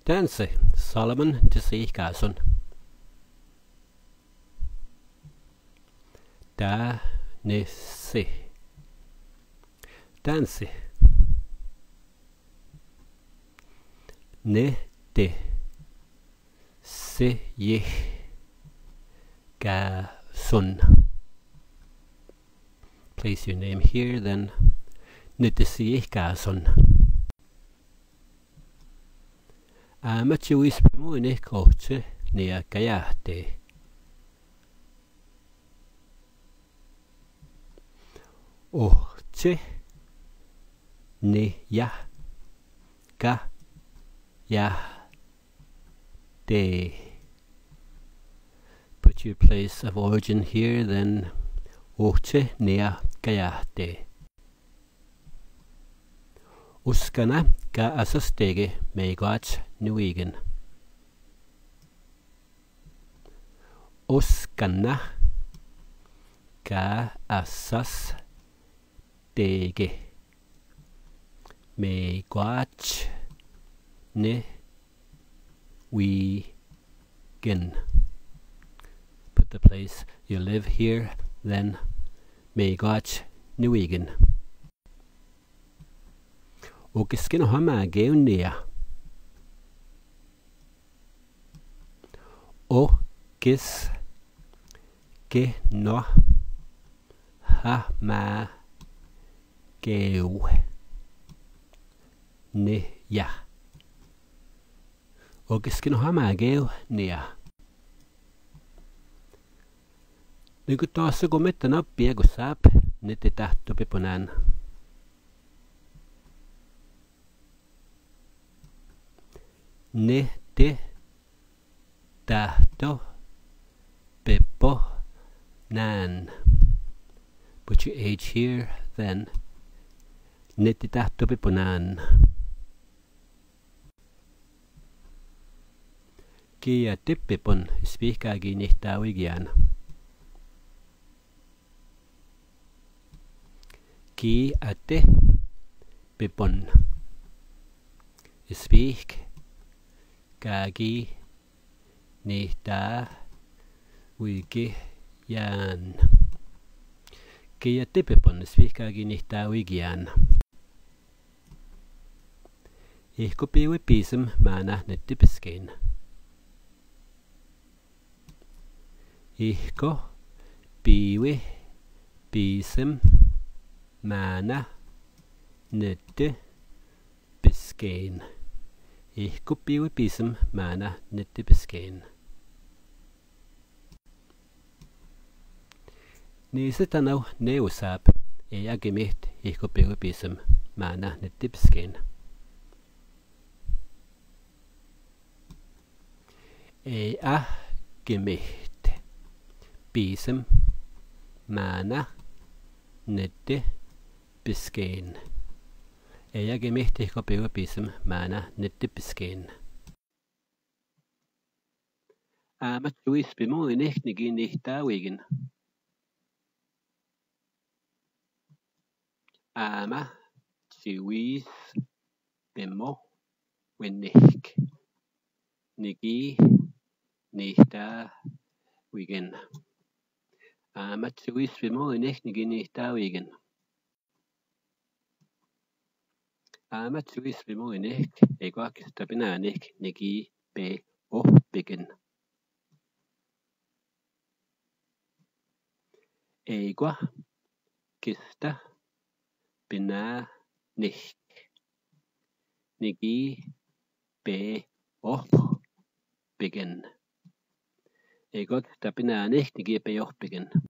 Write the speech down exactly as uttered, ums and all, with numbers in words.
Danse, Solomon de Seegason. Da ne se. Danse. Ne de. Se ye. Ga sun. Place your name here, then. Ne de se ga sun. Amateur isprimo in coche nea gaiate. Oche ne ya ga ya de. Put your place of origin here, then oche nea gaiate. Uskana ga asastege meigach nuigen. Uskana ga asas dege meigach ne we gen. Put the place you live here, then meigach nuigen. Og skin hama geunia. O gis ge no ha ma geu ne ya. Og skin hama geu nia. Niinku tuossa kun mettä nappia kun saap, ne te tahto peponan. Ne te tahto pepo nan. Put your age here, then. Ne te tahto pepo nan. Kia te pepon spihkaakin nihtaawigian. Kia te pepon spihk Kagi nihta wiki yan. Kia tipepon svihkagi nihta wigian. Ihko piwi pisem mana nettipiskein. Ihko piwi pisem mana nettipiskein. Ihko piwi pisem mana nettipiskein. Niissä tanau neusap ei agimiht ihko piwi pisem mana nettipiskein. Ei agimiht pisem mana nettipiskein. Ei agimiht ihko piwi pisem mana nettipiskein. Ama tuis bimo ineknigin nihtaawigen. Ama tuis bimo winnik nigi nihtaawigen. Ama tuis bimo ineknigin nihtaawigen. Ama tuis bimo inek eikö tapinanik nigi be ohpigen. Eikö kista pina nik nigi be ohpigen. Eikö tapinanik nigi be ohpigen.